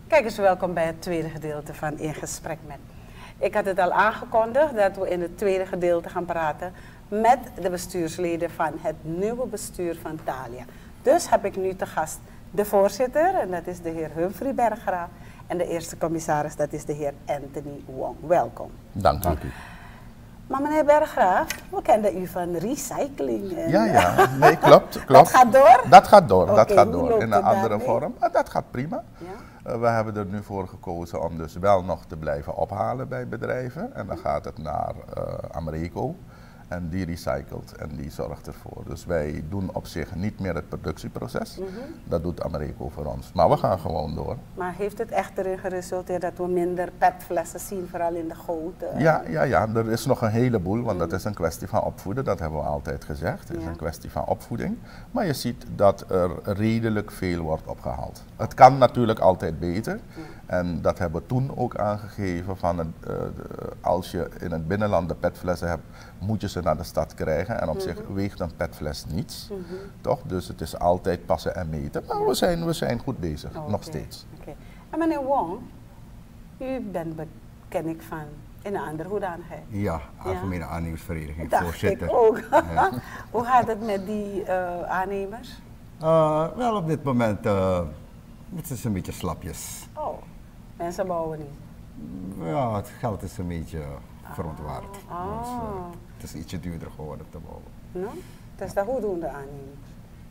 Kijk eens, welkom bij het tweede gedeelte van In Gesprek Met. Ik had het al aangekondigd dat we in het tweede gedeelte gaan praten met de bestuursleden van het nieuwe bestuur van Thalia. Dus heb ik nu te gast de voorzitter, en dat is de heer Humphrey Berggraaf, en de eerste commissaris, dat is de heer Anthony Wong. Welkom. Dank u. Maar meneer Berggraaf, we kenden u van recycling. En Ja, nee, klopt. Dat gaat door? Dat gaat door, Oké, dat gaat hoe door. loopt In het een andere daarmee? vorm. Maar dat gaat prima. Ja? We hebben er nu voor gekozen om dus wel nog te blijven ophalen bij bedrijven. En dan gaat het naar Amreco. En die recycelt en die zorgt ervoor. Dus wij doen op zich niet meer het productieproces. Dat doet Amreco voor ons. Maar we gaan gewoon door. Maar heeft het echt erin geresulteerd dat we minder petflessen zien, vooral in de goten? Ja, er is nog een heleboel, want dat is een kwestie van opvoeden, dat hebben we altijd gezegd. Het is een kwestie van opvoeding. Maar je ziet dat er redelijk veel wordt opgehaald. Het kan natuurlijk altijd beter. En dat hebben we toen ook aangegeven, van als je in het binnenland de petflessen hebt, moet je ze naar de stad krijgen. En op zich weegt een petfles niets, toch? Dus het is altijd passen en meten. Maar we zijn goed bezig, nog steeds. Okay. En meneer Wong, u bent ken ik van in een andere hoedanigheid. Ja, Algemene Aannemersvereniging, Dacht voorzitter. ik ook. Ja. Hoe gaat het met die aannemers? Wel op dit moment, het is een beetje slapjes. Oh, mensen bouwen niet. Ja, het geld is een beetje verontwaardigd. Ah. Dus, het is ietsje duurder geworden te bouwen. No? Dus dat hoe doen de aannemers?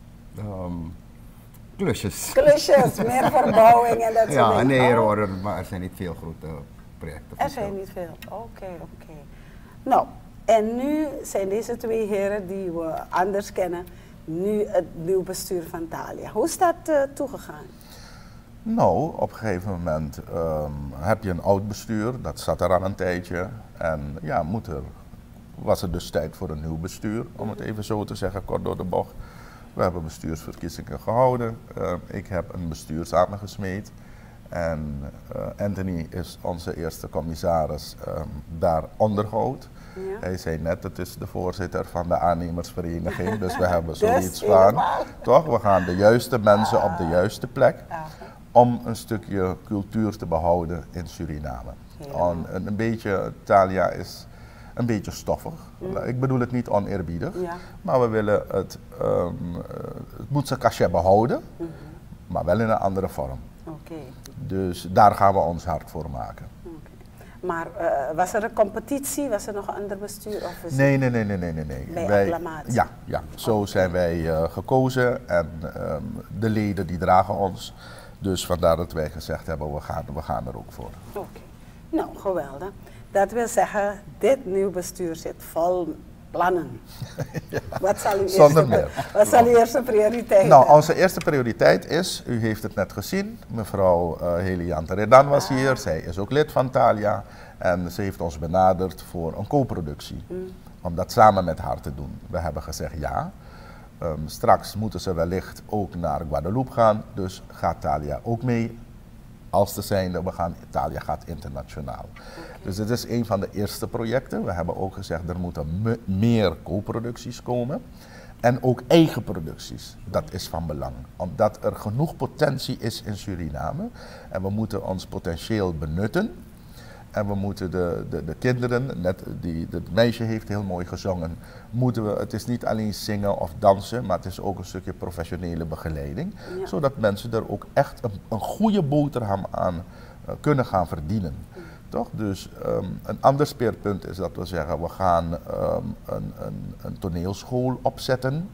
Klusjes. Klusjes, meer verbouwing en dat soort Ja, dingen. nee, Oh. maar er zijn niet veel grote projecten. Er zijn niet veel. Oké. Nou, en nu zijn deze twee heren die we anders kennen, nu het nieuw bestuur van Thalia. Hoe is dat toegegaan? Nou, op een gegeven moment heb je een oud bestuur, dat zat er al een tijdje. En ja, was het dus tijd voor een nieuw bestuur, om het even zo te zeggen, kort door de bocht. We hebben bestuursverkiezingen gehouden. Ik heb een bestuur samengesmeed. En Anthony is onze eerste commissaris daar onderhoud. Ja. Hij zei net, het is de voorzitter van de aannemersvereniging, dus we hebben Dus zoiets van, helemaal. toch? We gaan de juiste mensen op de juiste plek Aha. om een stukje cultuur te behouden in Suriname. Een beetje, Thalia is een beetje stoffig. Ik bedoel het niet oneerbiedig, maar we willen het moet zijn cachet behouden, maar wel in een andere vorm. Oké. Dus daar gaan we ons hard voor maken. Maar was er een competitie? Was er nog een ander bestuur? Of is Nee. Bij acclamatie? Ja. Zo zijn wij gekozen en de leden die dragen ons. Dus vandaar dat wij gezegd hebben, we gaan er ook voor. Oké. Nou, geweldig. Dat wil zeggen, dit nieuw bestuur zit vol plannen. Wat zal uw eerste prioriteit zijn? Nou, onze eerste prioriteit is, u heeft het net gezien, mevrouw Heliante Redan was hier, zij is ook lid van Thalia en ze heeft ons benaderd voor een co-productie, om dat samen met haar te doen. We hebben gezegd ja, straks moeten ze wellicht ook naar Guadeloupe gaan, dus gaat Thalia ook mee. Als te zijnde, Thalia gaat internationaal. Dus dit is een van de eerste projecten. We hebben ook gezegd, er moeten meer co-producties komen. En ook eigen producties. Dat is van belang. Omdat er genoeg potentie is in Suriname. En we moeten ons potentieel benutten. En we moeten de kinderen, het meisje heeft heel mooi gezongen, het is niet alleen zingen of dansen, maar het is ook een stukje professionele begeleiding. Ja. Zodat mensen er ook echt een goede boterham aan kunnen gaan verdienen. Toch? Dus een ander speerpunt is dat we zeggen, we gaan een toneelschool opzetten.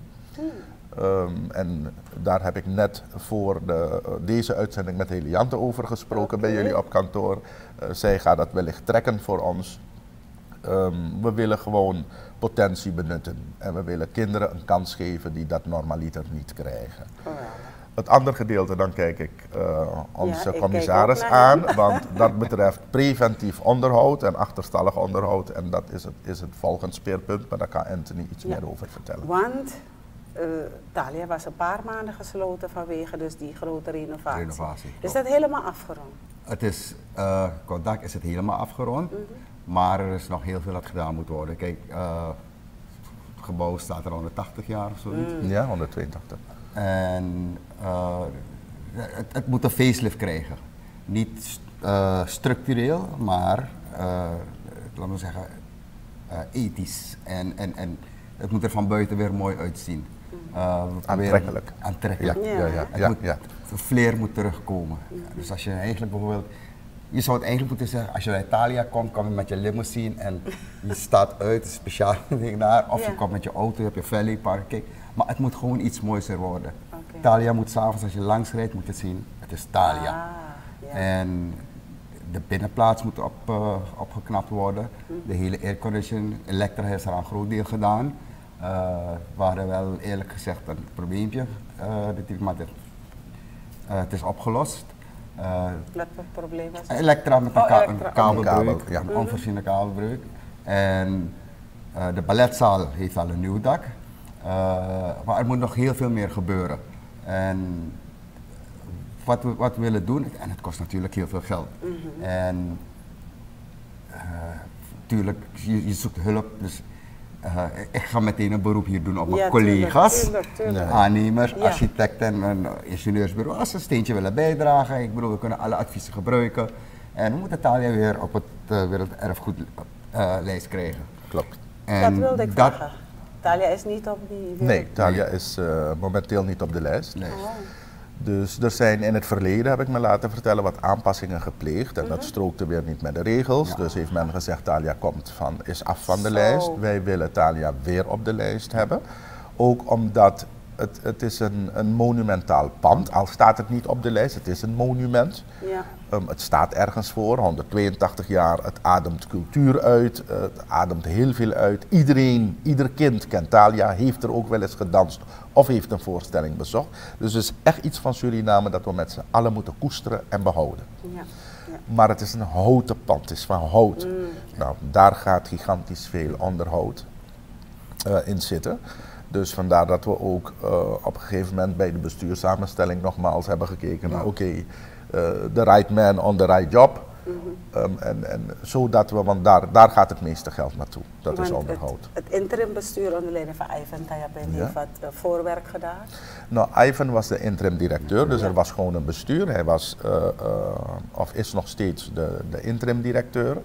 En daar heb ik net voor deze uitzending met Heliante over gesproken bij jullie op kantoor. Zij gaat dat wellicht trekken voor ons. We willen gewoon potentie benutten. En we willen kinderen een kans geven die dat normaliter niet krijgen. Het andere gedeelte, dan kijk ik onze commissaris aan, want dat betreft preventief onderhoud en achterstallig onderhoud. En dat is het volgende speerpunt, maar daar kan Anthony iets meer over vertellen. Want Thalia was een paar maanden gesloten vanwege dus die grote renovatie. Is dat helemaal afgerond? Het is, Kodak is het helemaal afgerond, maar er is nog heel veel dat gedaan moet worden. Kijk, het gebouw staat er 180 jaar of zoiets. Ja, 182. En het moet een facelift krijgen. Niet structureel, maar laten we zeggen ethisch. En het moet er van buiten weer mooi uitzien. Aantrekkelijk. Aantrekkelijk. De flair moet terugkomen. Dus als je eigenlijk bijvoorbeeld, je zou het eigenlijk moeten zeggen, als je naar Italië komt, kom je met je limousine en je staat uit, een speciaal ding daar. Of je komt met je auto, je hebt je valet park. Kijk, maar het moet gewoon iets mooiser worden. Thalia moet s'avonds, als je langs rijdt, moet je zien, het is Thalia. En de binnenplaats moet opgeknapt worden. De hele airconditioning, Elektra heeft er een groot deel gedaan. We hadden wel eerlijk gezegd een probleempje, maar het is opgelost. Wat voor probleem was het? Elektra met een kabelbreuk, ja. een onvoorziene kabelbreuk. En de balletzaal heeft al een nieuw dak. Maar er moet nog heel veel meer gebeuren. En wat we willen doen, en het kost natuurlijk heel veel geld. En natuurlijk, je zoekt hulp. Dus ik ga meteen een beroep hier doen op mijn collega's, aannemers, architecten en ingenieursbureau. Als ze een steentje willen bijdragen, ik bedoel, we kunnen alle adviezen gebruiken. En we moeten Thalia weer op het werelderfgoedlijst krijgen. Klopt. Dat wilde ik vragen. Thalia is niet op die... Nee, Thalia is momenteel niet op de lijst. Nee. Dus er zijn in het verleden, heb ik me laten vertellen, wat aanpassingen gepleegd. En dat strookte weer niet met de regels. Dus heeft men gezegd, Thalia is af van de lijst. Wij willen Thalia weer op de lijst hebben. Ook omdat het is een monumentaal pand. Al staat het niet op de lijst, het is een monument. Het staat ergens voor, 182 jaar. Het ademt cultuur uit, het ademt heel veel uit. Ieder kind kent Thalia, heeft er ook wel eens gedanst of heeft een voorstelling bezocht. Dus het is echt iets van Suriname dat we met z'n allen moeten koesteren en behouden. Maar het is een houten pand, het is van hout. Nou, daar gaat gigantisch veel onderhoud in zitten. Dus vandaar dat we ook op een gegeven moment bij de bestuurssamenstelling nogmaals hebben gekeken naar the right man on the right job. En zodat we, want daar gaat het meeste geld naartoe, dat is onderhoud. Het interim bestuur onder leiding van Ivan Tayapen heeft wat voorwerk gedaan? Nou, Ivan was de interim directeur, dus er was gewoon een bestuur. Hij was, of is nog steeds de interim directeur.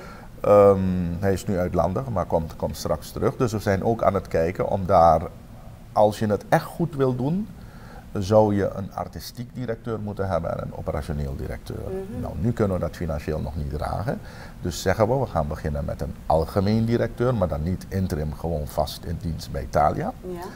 Hij is nu uitlandig, maar komt straks terug. Dus we zijn ook aan het kijken om daar, als je het echt goed wil doen, zou je een artistiek directeur moeten hebben en een operationeel directeur. Nou, nu kunnen we dat financieel nog niet dragen. Dus zeggen we gaan beginnen met een algemeen directeur, maar dan niet interim, gewoon vast in dienst bij Thalia.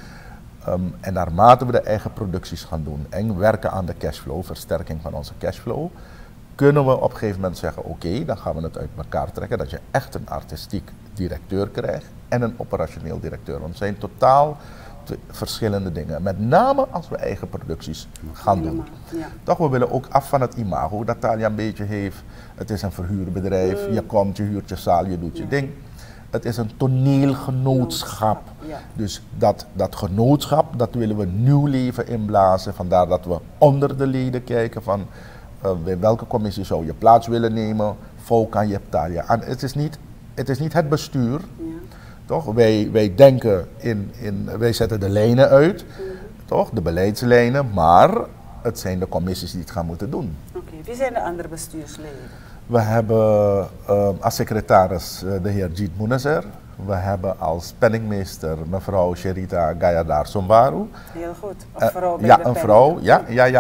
En naarmate we de eigen producties gaan doen en werken aan de cashflow, versterking van onze cashflow, kunnen we op een gegeven moment zeggen, oké, dan gaan we het uit elkaar trekken, dat je echt een artistiek directeur krijgt en een operationeel directeur. Want het zijn totaal verschillende dingen. Met name als we eigen producties gaan doen. Toch, we willen ook af van het imago dat Thalia een beetje heeft. Het is een verhuurbedrijf, je komt, je huurt je zaal, je doet je ding. Het is een toneelgenootschap. Dus dat genootschap, dat willen we nieuw leven inblazen. Vandaar dat we onder de leden kijken van bij welke commissie zou je plaats willen nemen. Volk aan je Thalia. En het is niet het bestuur. Toch? Wij denken wij zetten de lijnen uit, toch? De beleidslijnen, maar het zijn de commissies die het gaan moeten doen. Wie zijn de andere bestuursleden? We hebben als secretaris de heer Jeet Moenezer. We hebben als penningmeester mevrouw Sherita Gayadar Sombaru. Heel goed. Een vrouw bij ja, een vrouw. Ja.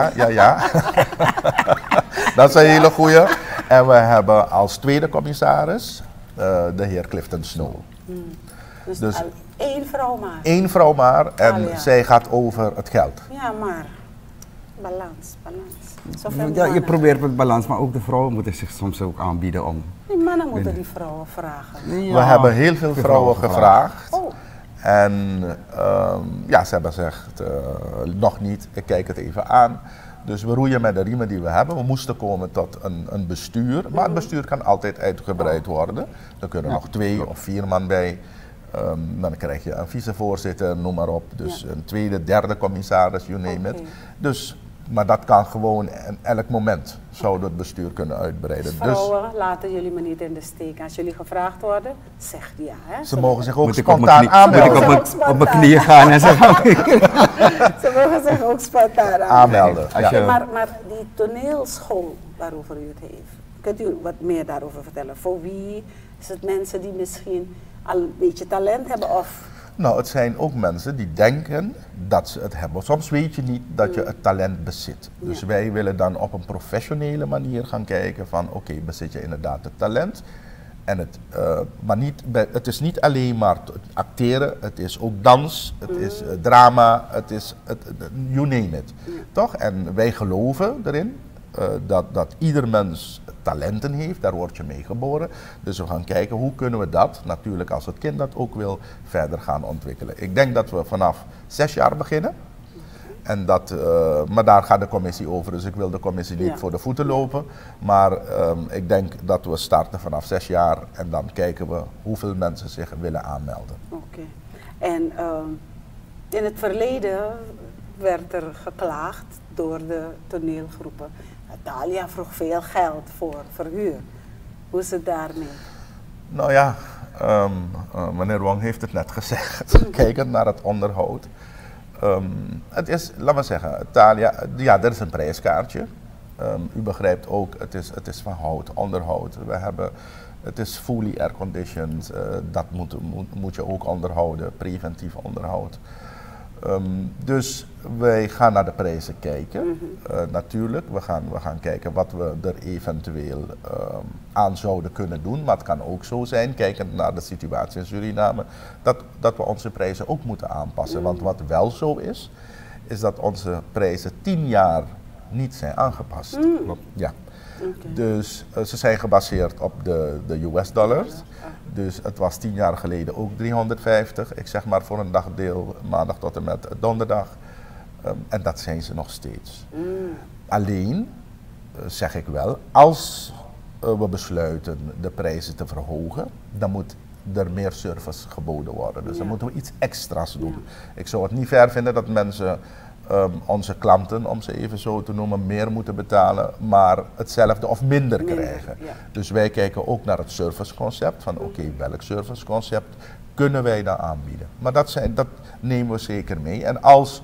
Dat is een hele goeie. En we hebben als tweede commissaris de heer Clifton Snow. Dus één vrouw maar. Eén vrouw maar en zij gaat over het geld. Ja, maar balans. Je probeert met balans, maar ook de vrouwen moeten zich soms ook aanbieden om... Die mannen moeten die vrouwen vragen. We hebben heel veel vrouwen gevraagd. En ze hebben gezegd, nog niet, ik kijk het even aan. Dus we roeien met de riemen die we hebben. We moesten komen tot een bestuur, maar het bestuur kan altijd uitgebreid worden. Er kunnen nog 2 of 4 man bij. Dan krijg je een vicevoorzitter, noem maar op. Dus een tweede, derde commissaris, you name it. Dus Maar dat kan gewoon in elk moment, zou het bestuur kunnen uitbreiden. Dus vrouwen, laten jullie me niet in de steek. Als jullie gevraagd worden, zeg ja. Hè? Ze mogen zich ook Moet spontaan aanmelden. Moet ik op mijn knieën gaan en zeggen... Ze mogen zich ook spontaan aanmelden. Ja. Okay, maar die toneelschool waarover u het heeft, kunt u wat meer daarover vertellen? Voor wie is het mensen die misschien al een beetje talent hebben of... Nou, het zijn ook mensen die denken dat ze het hebben. Soms weet je niet dat je het talent bezit. Dus wij willen dan op een professionele manier gaan kijken van oké, bezit je inderdaad het talent. En maar het is niet alleen maar acteren, het is ook dans, het is drama, het is you name it. Toch? En wij geloven erin dat ieder mens talenten heeft, daar word je mee geboren. Dus we gaan kijken hoe kunnen we dat, natuurlijk als het kind dat ook wil, verder gaan ontwikkelen. Ik denk dat we vanaf 6 jaar beginnen. En maar daar gaat de commissie over, dus ik wil de commissie niet voor de voeten lopen. Maar ik denk dat we starten vanaf 6 jaar en dan kijken we hoeveel mensen zich willen aanmelden. Oké. En in het verleden werd er geklaagd door de toneelgroepen. Natalia vroeg veel geld voor verhuur. Hoe is het daarmee? Nou ja, meneer Wong heeft het net gezegd. Kijkend naar het onderhoud. Het is, laten we zeggen, Thalia, ja, er is een prijskaartje. U begrijpt ook, het is van hout, onderhoud. Het is fully air-conditioned, dat moet je ook onderhouden, preventief onderhoud. Dus wij gaan naar de prijzen kijken. Natuurlijk, we gaan kijken wat we er eventueel aan zouden kunnen doen. Maar het kan ook zo zijn, kijkend naar de situatie in Suriname, dat we onze prijzen ook moeten aanpassen. Want wat wel zo is dat onze prijzen 10 jaar niet zijn aangepast. Ja. Okay. Dus ze zijn gebaseerd op de US dollars. Dus het was 10 jaar geleden ook 350. Ik zeg maar voor een dagdeel, maandag tot en met donderdag. En dat zijn ze nog steeds. Alleen, zeg ik wel, als we besluiten de prijzen te verhogen, dan moet er meer service geboden worden. Dus dan moeten we iets extra's doen. Ik zou het niet fair vinden dat mensen... onze klanten, om ze even zo te noemen, meer moeten betalen, maar hetzelfde of minder krijgen. Ja. Dus wij kijken ook naar het serviceconcept, van oké, welk serviceconcept kunnen wij dan aanbieden. Maar dat nemen we zeker mee. En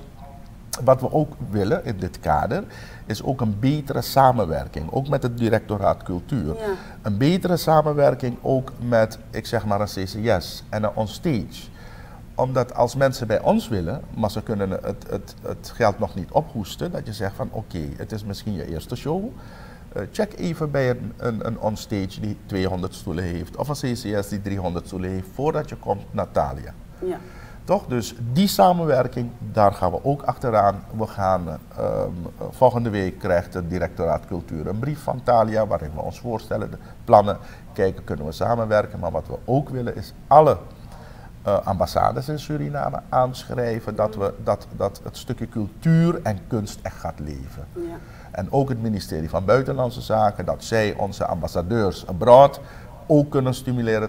wat we ook willen in dit kader, is ook een betere samenwerking, ook met het directoraat cultuur. Ja. Een betere samenwerking ook met, ik zeg maar, een CCS en een onstage. Omdat als mensen bij ons willen, maar ze kunnen het geld nog niet ophoesten, dat je zegt van oké, het is misschien je eerste show. Check even bij een onstage die 200 stoelen heeft of een CCS die 300 stoelen heeft voordat je komt naar Thalia. Ja. Toch? Dus die samenwerking, daar gaan we ook achteraan. We gaan volgende week krijgt het directoraat cultuur een brief van Thalia waarin we ons voorstellen, de plannen, kijken kunnen we samenwerken. Maar wat we ook willen is alle ambassades in Suriname aanschrijven dat het stukje cultuur en kunst echt gaat leven. Ja. En ook het ministerie van Buitenlandse Zaken, dat zij onze ambassadeurs abroad ook kunnen stimuleren.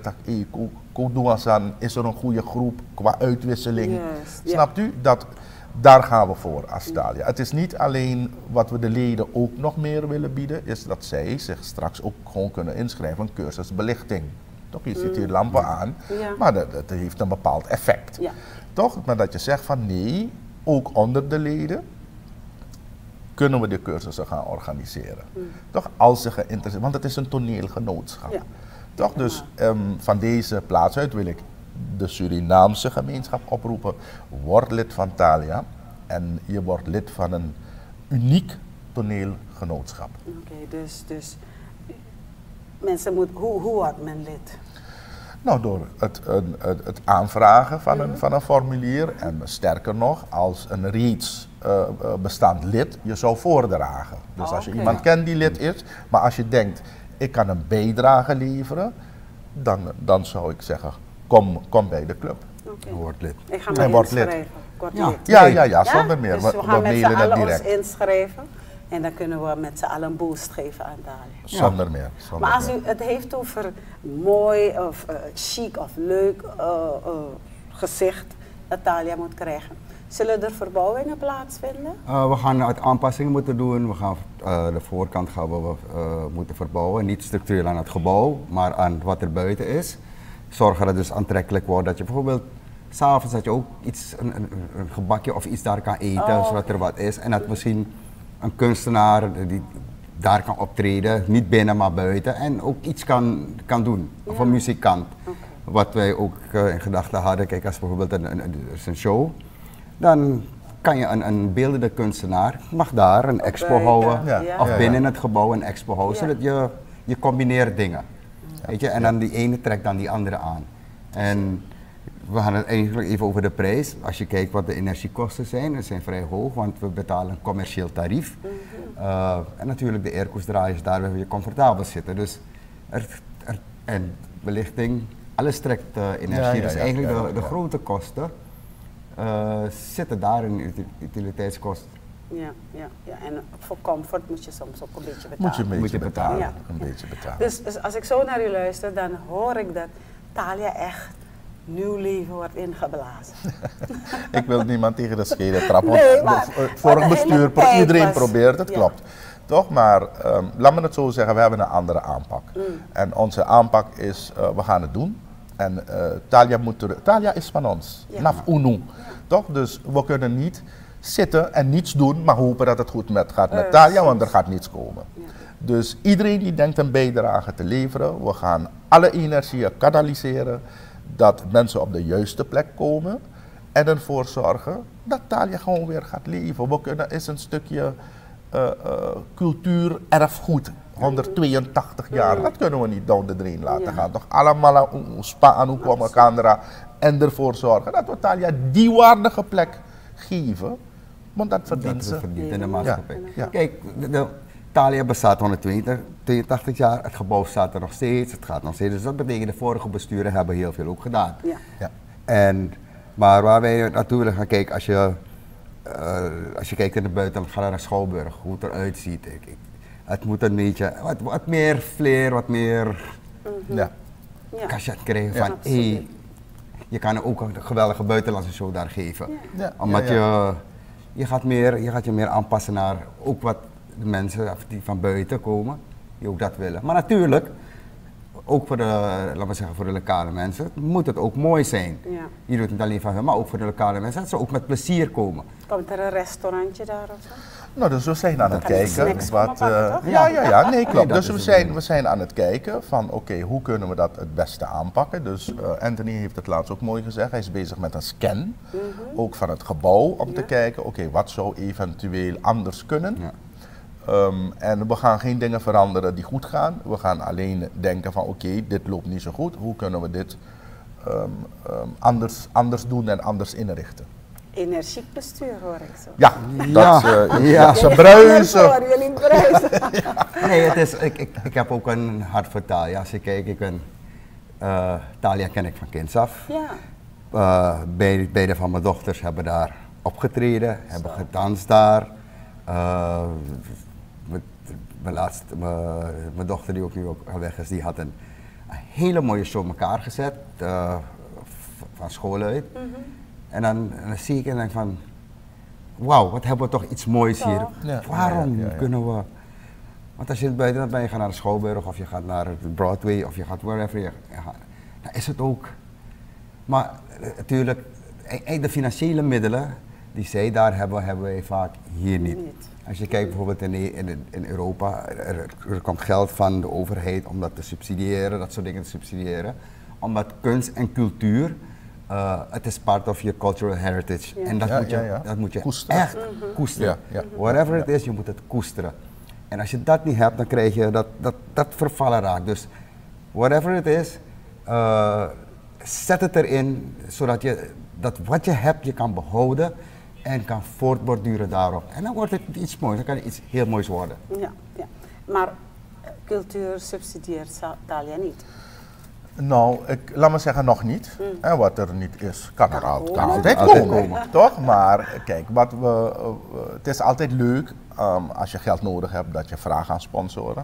Koduasan is er een goede groep qua uitwisseling. Snapt u? Daar gaan we voor als Thalia. Het is niet alleen wat we de leden ook nog meer willen bieden, is dat zij zich straks ook gewoon kunnen inschrijven, een cursus belichting. Toch, je ziet hier lampen aan, maar dat heeft een bepaald effect. Ja. Toch? Maar dat je zegt van nee, ook onder de leden kunnen we de cursussen gaan organiseren. Toch? Als ze geïnteresseerd, want het is een toneelgenootschap. Ja. Toch? Dus van deze plaats uit wil ik de Surinaamse gemeenschap oproepen. Word lid van Thalia en je wordt lid van een uniek toneelgenootschap. Oké, dus mensen moeten, hoe wordt men lid? Nou, door het aanvragen van een formulier en sterker nog, als een reeds bestaand lid je zou voordragen. Dus als je iemand kent die lid is, maar als je denkt, ik kan een bijdrage leveren, dan zou ik zeggen, kom bij de club. Word lid. Ik ga me inschrijven. Ja, zonder meer. Dus we gaan met z'n allen ons inschrijven. En dan kunnen we met z'n allen een boost geven aan Thalia. Zonder meer. Maar als u het heeft over mooi of chic of leuk gezicht dat Thalia moet krijgen, Zullen er verbouwingen plaatsvinden? We gaan aanpassingen moeten doen. We gaan de voorkant moeten verbouwen. Niet structureel aan het gebouw, maar aan wat er buiten is. Zorgen dat het dus aantrekkelijk wordt. Dat je bijvoorbeeld s'avonds dat je ook iets, een gebakje of iets daar kan eten, zodat er wat is. En dat misschien een kunstenaar die daar kan optreden, niet binnen maar buiten. En ook iets kan doen. Of een muzikant. Wat wij ook in gedachten hadden. Kijk, als bijvoorbeeld er is een show. Dan kan je een beeldende kunstenaar, mag daar een expo houden, of binnen het gebouw een expo houden, zodat je combineert dingen. Weet je? En dan die ene trekt dan die andere aan. En we gaan het eigenlijk even over de prijs. Als je kijkt wat de energiekosten zijn vrij hoog, want we betalen een commercieel tarief. En natuurlijk de airco's-draaiers, daar wil je comfortabel zitten. Dus en belichting, alles trekt energie. Dus eigenlijk de grote kosten zitten daar in de utiliteitskosten. Ja. En voor comfort moet je soms ook een beetje betalen. Moet je een beetje betalen. Ja. Een beetje betalen. Dus als ik zo naar u luister, dan hoor ik dat Thalia echt nieuw leven wordt ingeblazen. Ik wil niemand tegen de schenen trappen. Nee, maar vorig bestuur, iedereen probeert het, ja. klopt. Toch? Maar laat me het zo zeggen, we hebben een andere aanpak. En onze aanpak is, we gaan het doen. En Thalia is van ons, naf UNO. Toch? Dus we kunnen niet zitten en niets doen, maar hopen dat het goed gaat met Thalia, want er gaat niets komen. Ja. Dus iedereen die denkt een bijdrage te leveren, we gaan alle energieën kanaliseren, dat mensen op de juiste plek komen en ervoor zorgen dat Thalia gewoon weer gaat leven. We kunnen is een stukje cultuur, erfgoed, 182 jaar, dat kunnen we niet down the drain laten gaan. Toch allemaal spa aan hoe Kandra en ervoor zorgen dat we Thalia die waardige plek geven, want dat verdient ze. In de maatschappij. Ja. Kijk, Thalia bestaat 182 jaar, het gebouw staat er nog steeds, het gaat nog steeds. Dus dat betekent de vorige besturen hebben heel veel ook gedaan. Maar waar wij naartoe willen gaan kijken, als je kijkt in het buitenland, ga naar Schouwburg, hoe het eruit ziet. Het moet een beetje, wat meer flair, wat meer cachet krijgen van, je kan ook een geweldige buitenlandse show daar geven. Omdat je gaat je meer aanpassen naar ook wat de mensen die van buiten komen, die ook dat willen. Maar natuurlijk, ook voor voor de lokale mensen, moet het ook mooi zijn. Je doet het niet alleen van hun, maar ook voor de lokale mensen, dat ze ook met plezier komen. Komt er een restaurantje daar of zo? Nou, dus we zijn aan het kijken. Nee, klopt. Nee, dus we zijn aan het kijken van oké, hoe kunnen we dat het beste aanpakken. Dus Anthony heeft het laatst ook mooi gezegd, hij is bezig met een scan, ook van het gebouw, om te kijken, oké, wat zou eventueel anders kunnen. En we gaan geen dingen veranderen die goed gaan. We gaan alleen denken van oké, dit loopt niet zo goed. Hoe kunnen we dit anders doen en anders inrichten? Energiek bestuur hoor ik zo. Ze bruisen. Nee, het is, ik heb ook een hart voor Thalia. Als je kijkt, Thalia ken ik van kinds af. Beide van mijn dochters hebben daar opgetreden, hebben gedanst daar. Mijn dochter die ook nu ook al weg is, die had een hele mooie show elkaar gezet, van school uit. En dan zie ik en denk van, wauw, wat hebben we toch iets moois hier. Waarom kunnen we, want als je in het buitenland bent, je gaat naar de Schouwburg of je gaat naar Broadway of je gaat wherever, dan is het ook. Maar natuurlijk, de financiële middelen die zij daar hebben, hebben wij vaak hier niet. Als je kijkt bijvoorbeeld in Europa, er komt geld van de overheid om dat te subsidiëren, dat soort dingen te subsidiëren. Omdat kunst en cultuur, het is part of your cultural heritage. En dat moet je koesteren. Echt koesteren. Whatever it is, je moet het koesteren. En als je dat niet hebt, dan krijg je dat vervallen raakt. Dus whatever it is, zet het erin, zodat je dat wat je hebt, je kan behouden. En kan voortborduren daarop. En dan wordt het iets moois, dan kan het iets heel moois worden. Maar cultuur subsidieert Thalia niet? Nou, laat me zeggen nog niet. En wat er niet is, kan er altijd komen. Toch? Maar kijk, het is altijd leuk als je geld nodig hebt dat je vraagt aan sponsoren.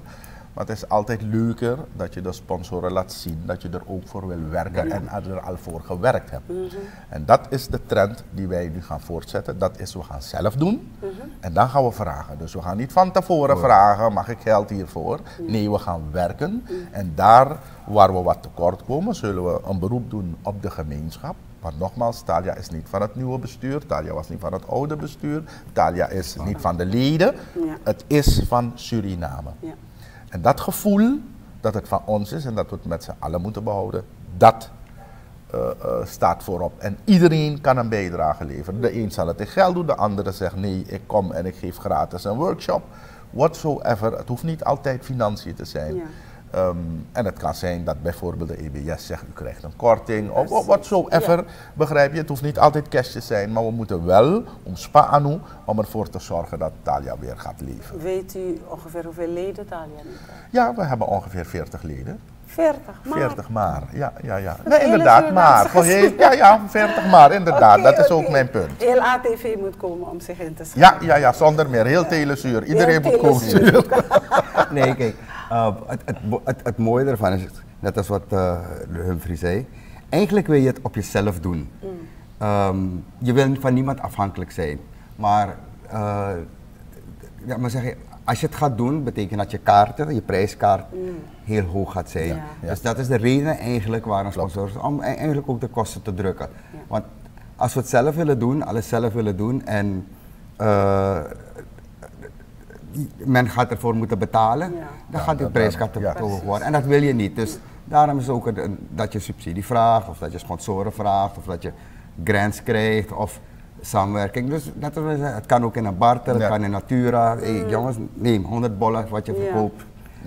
Maar het is altijd leuker dat je de sponsoren laat zien dat je er ook voor wil werken en er al voor gewerkt hebt. En dat is de trend die wij nu gaan voortzetten. Dat is, we gaan zelf doen en dan gaan we vragen. Dus we gaan niet van tevoren vragen, mag ik geld hiervoor? Nee, we gaan werken. En daar waar we wat tekort komen, zullen we een beroep doen op de gemeenschap. Want nogmaals, Thalia is niet van het nieuwe bestuur, Thalia was niet van het oude bestuur, Thalia is niet van de leden, het is van Suriname. Ja. En dat gevoel dat het van ons is en dat we het met z'n allen moeten behouden, dat staat voorop. En iedereen kan een bijdrage leveren. De een zal het in geld doen, de andere zegt nee, ik kom en ik geef gratis een workshop. Whatsoever, het hoeft niet altijd financiën te zijn. Ja. En het kan zijn dat bijvoorbeeld de EBS zegt, u krijgt een korting of whatsoever, begrijp je? Het hoeft niet altijd cash te zijn, maar we moeten wel om Spa-Anu om ervoor te zorgen dat Thalia weer gaat leven. Weet u ongeveer hoeveel leden Thalia nu heeft? Ja, we hebben ongeveer 40 leden. 40 maar? 40 maar, ja. Nee, inderdaad, maar. 40 maar, inderdaad, dat is ook mijn punt. Heel ATV moet komen om zich in te schrijven. Ja, zonder meer. Heel Telesuur. Iedereen moet komen. Nee, kijk. Het mooie ervan is, net als wat Humphrey zei, eigenlijk wil je het op jezelf doen. Je wil van niemand afhankelijk zijn. Maar, maar zeg je, als je het gaat doen, betekent dat je kaarten, je prijskaart heel hoog gaat zijn. Ja. Dus dat is de reden eigenlijk waar een sponsor is, om eigenlijk ook de kosten te drukken. Ja. Want als we het zelf willen doen, alles zelf willen doen en men gaat ervoor moeten betalen, dan gaat die prijskaart te hoog worden. En dat wil je niet. Dus daarom is het ook dat je subsidie vraagt, of dat je sponsoren vraagt, of dat je grants krijgt, of samenwerking. Dus het kan ook in een barter, het kan in Natura. Hey, jongens, neem 100 bollen wat je verkoopt.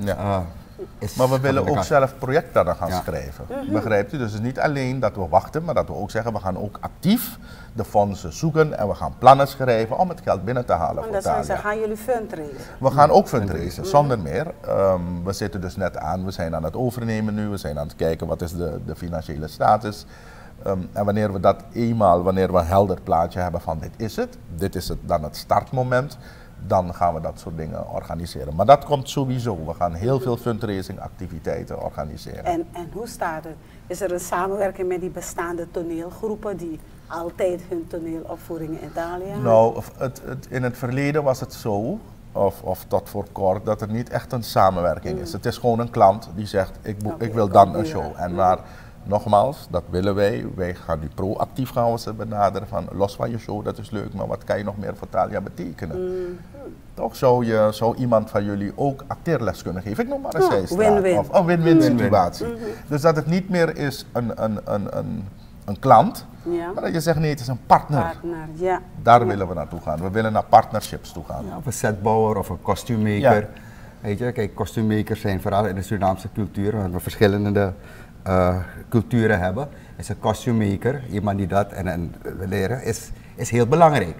Maar we willen ook zelf projecten gaan schrijven. Begrijpt u? Dus het is niet alleen dat we wachten, maar dat we ook zeggen, we gaan ook actief de fondsen zoeken en we gaan plannen schrijven om het geld binnen te halen. Dat zijn ze, gaan jullie fundraisen? We gaan ook fundraisen, zonder meer. We zitten dus net aan, we zijn aan het overnemen nu, we zijn aan het kijken wat is de financiële status. En wanneer we dat wanneer we een helder plaatje hebben van dit is het dan het startmoment, dan gaan we dat soort dingen organiseren. Maar dat komt sowieso. We gaan heel veel fundraising activiteiten organiseren. En hoe staat het? Is er een samenwerking met die bestaande toneelgroepen die altijd hun toneelopvoeringen in Italië hebben? Nou, in het verleden was het zo, of tot voor kort, dat er niet echt een samenwerking is. Het is gewoon een klant die zegt, ik wil dan een show. En maar nogmaals, dat willen wij. Wij gaan nu proactief gaan we ze benaderen van los van je show, dat is leuk, maar wat kan je nog meer voor Thalia betekenen? Toch zou iemand van jullie ook acteerles kunnen geven? Ik noem maar een zijstraat. Of een win-win situatie. Dus dat het niet meer is een klant, maar dat je zegt nee, het is een partner. Daar willen we naartoe gaan. We willen naar partnerships toe gaan. Ja, of een setbouwer of een kostuummaker. Weet je, kijk, kostuummakers zijn vooral in de Surinaamse cultuur, waar we verschillende culturen hebben, is een costuummaker, iemand die dat en leren, is heel belangrijk.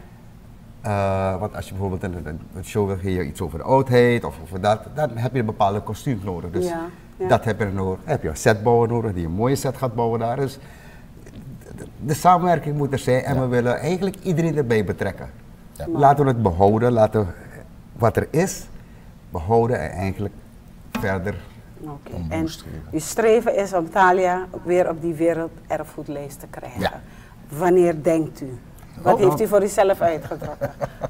Ja. Want als je bijvoorbeeld een show wil geven, iets over de oudheid of over dat, dan heb je een bepaalde kostuum nodig. Dus dat heb je nodig. Heb je een setbouwer nodig die een mooie set gaat bouwen daar. Dus de samenwerking moet er zijn en we willen eigenlijk iedereen erbij betrekken. Ja. Laten we het behouden, laten we wat er is behouden en eigenlijk verder. En uw streven is om Thalia weer op die werelderfgoedlijst te krijgen. Ja. Wanneer denkt u? Wat heeft u voor uzelf uitgetrokken?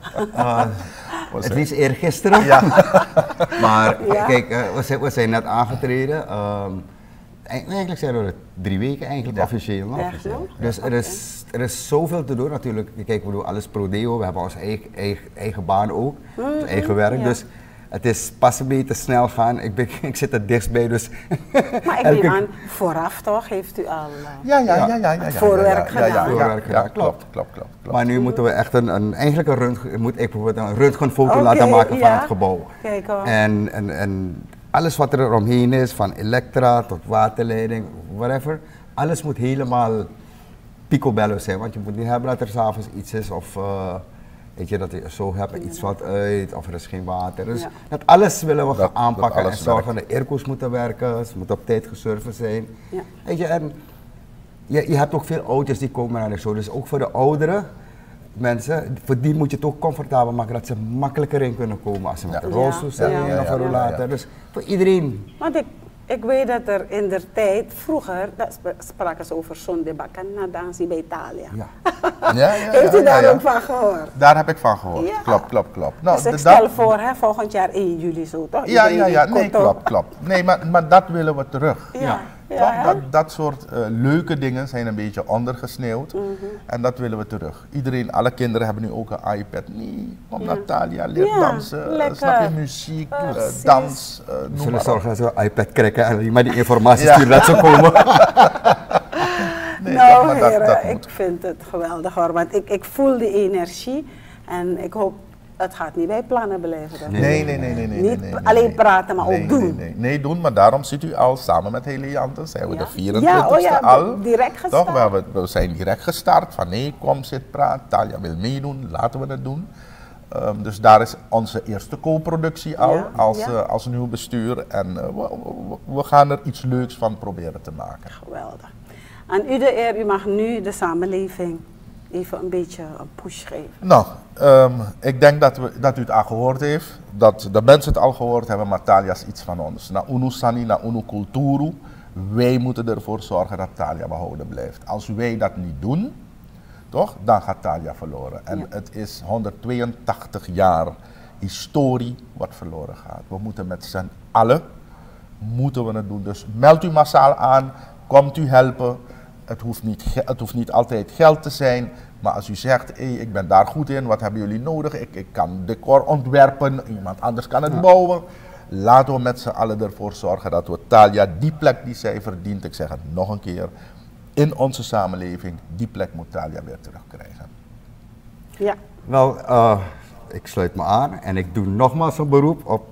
Het liefst eergisteren. Ja. Maar kijk, we zijn net aangetreden. Eigenlijk zijn we 3 weken eigenlijk officieel nog. Dus er is zoveel te doen natuurlijk. Kijk, we doen alles pro deo. We hebben onze eigen baan ook. Ons eigen werk. Dus het is pas een beetje te snel gaan. Ik zit er dichtstbij, dus... Maar ik neem aan, vooraf toch, heeft u al voorwerk gedaan? Ja, klopt. Maar nu moeten we echt eigenlijk een röntgenfoto laten maken van het gebouw. Kijk hoor. En alles wat er omheen is, van elektra tot waterleiding, whatever, alles moet helemaal picobello zijn. Want je moet niet hebben dat er s'avonds iets is of... weet je, dat je zo hebt, iets valt uit of er is geen water. Dus dat alles willen we gaan aanpakken en zorgen. De airco's moeten werken, ze moeten op tijd geserviced zijn. Ja. Weet je, en je hebt ook veel oudjes die komen naar de show. Dus ook voor de ouderen mensen, voor die moet je het ook comfortabel maken, dat ze makkelijker in kunnen komen als ze met een rolstoel zijn of een rollator. Dus voor iedereen. Want ik weet dat er in der tijd, vroeger, spraken ze over Sonde Bacana dansie bij Italia. Ja. Heeft u daar ook van gehoord? Daar heb ik van gehoord. Ja. Klopt. Nou, dus ik stel voor, hè, volgend jaar 1 juli zo, toch? Nee, klopt. Nee, maar dat willen we terug. Dat soort leuke dingen zijn een beetje ondergesneeuwd. En dat willen we terug. Alle kinderen hebben nu ook een iPad. Nee, kom Natalia, leer dansen, snap je, muziek, dans. We zullen zorgen dat ze een iPad krijgen en maar die informatie sturen dat ze komen. Nee, nou heren, ik vind het geweldig hoor, want ik voel die energie en ik hoop, het gaat niet bij plannen blijven. Nee. Niet alleen praten, maar ook doen. Nee, doen, maar daarom ziet u al samen met Heliante, zijn we de 24e al. Direct gestart. Toch, we zijn direct gestart van nee, kom, zit, praat, Talia wil meedoen, laten we het doen. Dus daar is onze eerste co-productie al als nieuw bestuur en we gaan er iets leuks van proberen te maken. Geweldig. Aan u de eer, u mag nu de samenleving even een beetje een push geven. Nou, ik denk dat u het al gehoord heeft, dat de mensen het al gehoord hebben, maar Talia is iets van ons. Na unu sani, na unu culturu, wij moeten ervoor zorgen dat Talia behouden blijft. Als wij dat niet doen, toch, dan gaat Talia verloren. En het is 182 jaar historie wat verloren gaat. We moeten met z'n allen, moeten we het doen. Dus meld u massaal aan, komt u helpen. Het hoeft niet altijd geld te zijn, maar als u zegt, ik ben daar goed in, wat hebben jullie nodig? Ik kan decor ontwerpen, iemand anders kan het bouwen. Laten we met z'n allen ervoor zorgen dat we Talia die plek die zij verdient, ik zeg het nog een keer, in onze samenleving, die plek moet Talia weer terugkrijgen. Ja. Wel, ik sluit me aan en ik doe nogmaals een beroep op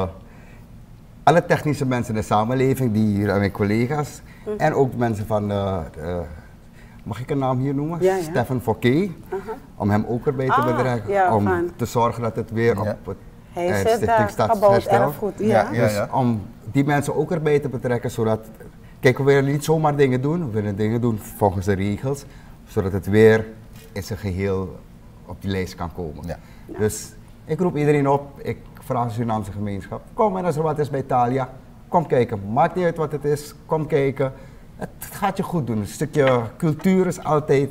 alle technische mensen in de samenleving, mijn collega's. En ook mensen van, mag ik een naam hier noemen? Ja. Stefan Fouquet, om hem ook erbij te betrekken, om te zorgen dat het weer op het Stichting Stadsherstel. Dus om die mensen ook erbij te betrekken, zodat, kijk, we willen niet zomaar dingen doen, we willen dingen doen volgens de regels, zodat het weer in zijn geheel op die lijst kan komen. Ja. Dus ik roep iedereen op, ik vraag de Surinaamse gemeenschap, kom en als er wat is bij Talia, kom kijken. Maakt niet uit wat het is, kom kijken. Het gaat je goed doen. Een stukje cultuur is altijd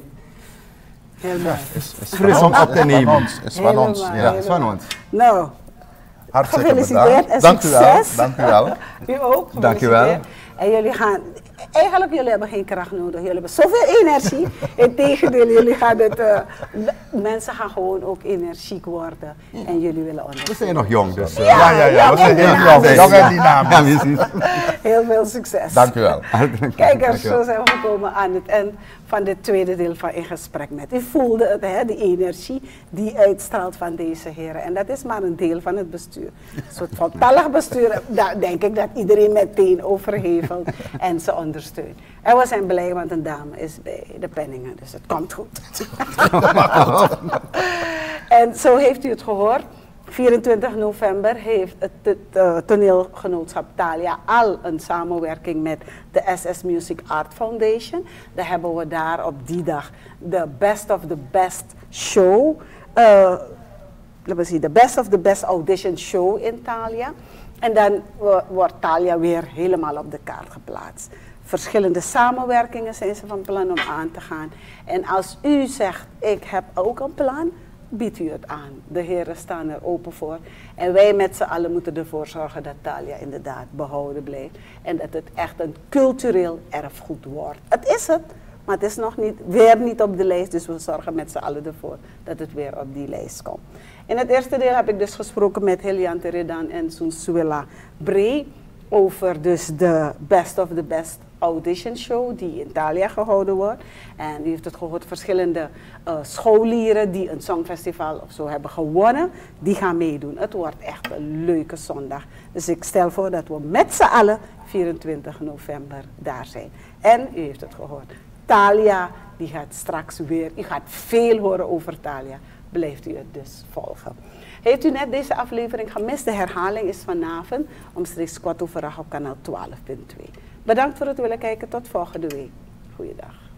fris om op te nemen. Is van ons. Ja, is van ons. Nou, hartelijk gefeliciteerd en dank succes. Dank u wel. U ook. Dank u wel. En jullie gaan, eigenlijk jullie hebben geen kracht nodig, jullie hebben zoveel energie. Integendeel, jullie gaan mensen gaan gewoon ook energiek worden en jullie willen ondersteunen. We zijn nog jong, dus. We zijn heel jong en dynamisch. Heel veel succes. Dank u wel. Kijkers, zo zijn we gekomen aan het eind van dit tweede deel van In Gesprek Met. U voelde het, hè, de energie die uitstraalt van deze heren. En dat is maar een deel van het bestuur. Een soort voltallig bestuur, daar denk ik dat iedereen meteen overhevelt en ze ondersteunt. En we zijn blij, want een dame is bij de penningen, dus het komt goed. En zo heeft u het gehoord. 24 november heeft het toneelgenootschap Talia al een samenwerking met de SS Music Art Foundation. Daar hebben we daar op die dag de Best of the Best show, de Best of the Best audition show in Talia. En dan wordt Talia weer helemaal op de kaart geplaatst. Verschillende samenwerkingen zijn ze van plan om aan te gaan. En als u zegt, ik heb ook een plan, biedt u het aan. De heren staan er open voor. En wij met z'n allen moeten ervoor zorgen dat Talia inderdaad behouden blijft. En dat het echt een cultureel erfgoed wordt. Het is het, maar het is nog weer niet op de lijst. Dus we zorgen met z'n allen ervoor dat het weer op die lijst komt. In het eerste deel heb ik dus gesproken met Heliante Redan en Sunsuela Bree over dus de Best of the Best audition show die in Talia gehouden wordt. En u heeft het gehoord, verschillende scholieren die een songfestival of zo hebben gewonnen, die gaan meedoen. Het wordt echt een leuke zondag. Dus ik stel voor dat we met z'n allen 24 november daar zijn. En u heeft het gehoord, Talia die gaat straks weer, u gaat veel horen over Talia. Blijft u het dus volgen. Heeft u net deze aflevering gemist? De herhaling is vanavond omstreeks 8:15 op kanaal 12.2. Bedankt voor het willen kijken. Tot volgende week. Goeiedag.